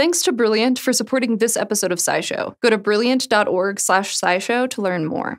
Thanks to Brilliant for supporting this episode of SciShow. Go to brilliant.org/SciShow to learn more.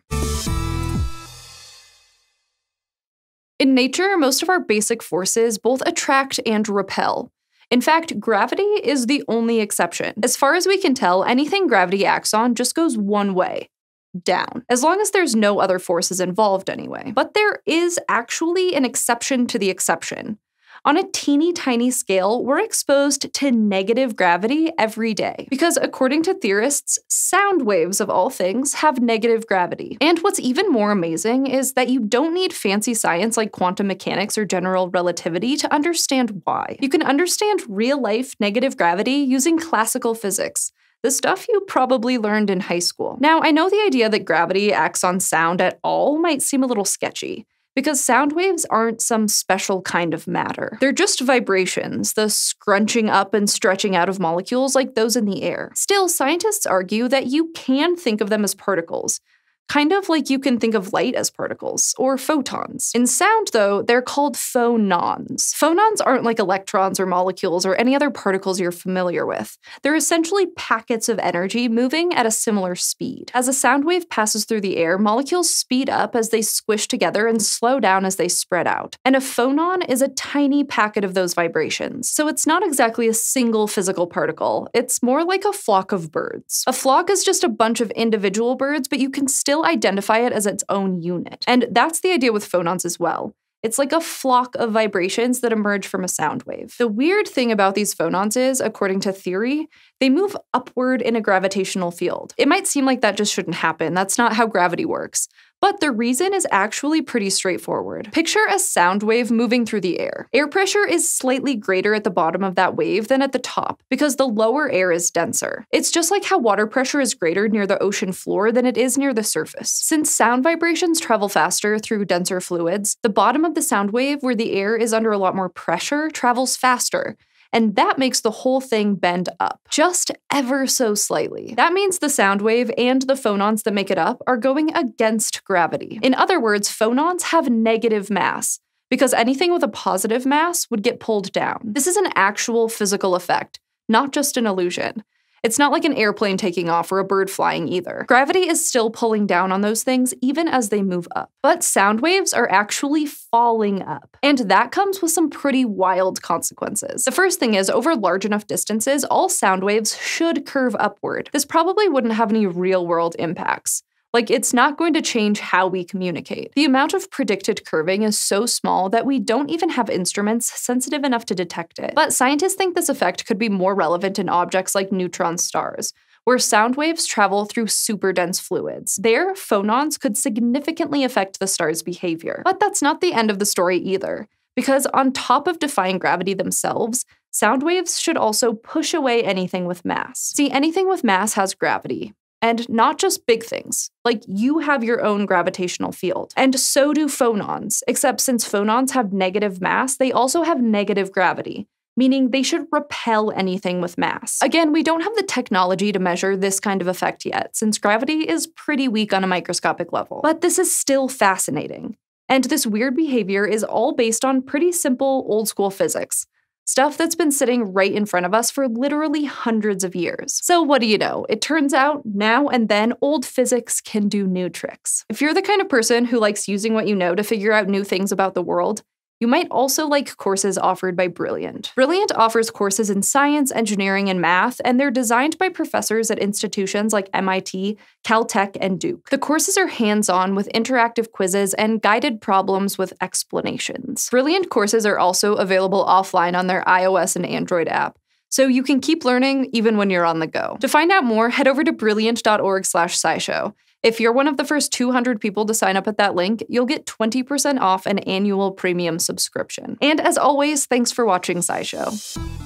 In nature, most of our basic forces both attract and repel. In fact, gravity is the only exception. As far as we can tell, anything gravity acts on just goes one way. Down. As long as there's no other forces involved anyway. But there is actually an exception to the exception. On a teeny tiny scale, we're exposed to negative gravity every day. Because according to theorists, sound waves of all things have negative gravity. And what's even more amazing is that you don't need fancy science like quantum mechanics or general relativity to understand why. You can understand real-life negative gravity using classical physics. The stuff you probably learned in high school. Now, I know the idea that gravity acts on sound at all might seem a little sketchy, because sound waves aren't some special kind of matter. They're just vibrations, the scrunching up and stretching out of molecules like those in the air. Still, scientists argue that you can think of them as particles, kind of like you can think of light as particles, or photons. In sound, though, they're called phonons. Phonons aren't like electrons or molecules or any other particles you're familiar with. They're essentially packets of energy moving at a similar speed. As a sound wave passes through the air, molecules speed up as they squish together and slow down as they spread out. And a phonon is a tiny packet of those vibrations. So it's not exactly a single physical particle. It's more like a flock of birds. A flock is just a bunch of individual birds, but you can still identify it as its own unit. And that's the idea with phonons as well. It's like a flock of vibrations that emerge from a sound wave. The weird thing about these phonons is, according to theory, they move upward in a gravitational field. It might seem like that just shouldn't happen. That's not how gravity works. But the reason is actually pretty straightforward. Picture a sound wave moving through the air. Air pressure is slightly greater at the bottom of that wave than at the top, because the lower air is denser. It's just like how water pressure is greater near the ocean floor than it is near the surface. Since sound vibrations travel faster through denser fluids, the bottom of the sound wave, where the air is under a lot more pressure, travels faster. And that makes the whole thing bend up, just ever so slightly. That means the sound wave and the phonons that make it up are going against gravity. In other words, phonons have negative mass, because anything with a positive mass would get pulled down. This is an actual physical effect, not just an illusion. It's not like an airplane taking off or a bird flying either. Gravity is still pulling down on those things even as they move up. But sound waves are actually falling up. And that comes with some pretty wild consequences. The first thing is, over large enough distances, all sound waves should curve upward. This probably wouldn't have any real-world impacts. Like, it's not going to change how we communicate. The amount of predicted curving is so small that we don't even have instruments sensitive enough to detect it. But scientists think this effect could be more relevant in objects like neutron stars, where sound waves travel through super dense fluids. There, phonons could significantly affect the star's behavior. But that's not the end of the story either, because on top of defying gravity themselves, sound waves should also push away anything with mass. See, anything with mass has gravity. And not just big things, like you have your own gravitational field. And so do phonons, except since phonons have negative mass, they also have negative gravity, meaning they should repel anything with mass. Again, we don't have the technology to measure this kind of effect yet, since gravity is pretty weak on a microscopic level. But this is still fascinating. And this weird behavior is all based on pretty simple old-school physics. Stuff that's been sitting right in front of us for literally hundreds of years. So what do you know? It turns out, now and then, old physics can do new tricks. If you're the kind of person who likes using what you know to figure out new things about the world, you might also like courses offered by Brilliant. Brilliant offers courses in science, engineering, and math, and they're designed by professors at institutions like MIT, Caltech, and Duke. The courses are hands-on with interactive quizzes and guided problems with explanations. Brilliant courses are also available offline on their iOS and Android app, so you can keep learning even when you're on the go. To find out more, head over to brilliant.org/scishow. If you're one of the first 200 people to sign up at that link, you'll get 20% off an annual premium subscription. And as always, thanks for watching SciShow.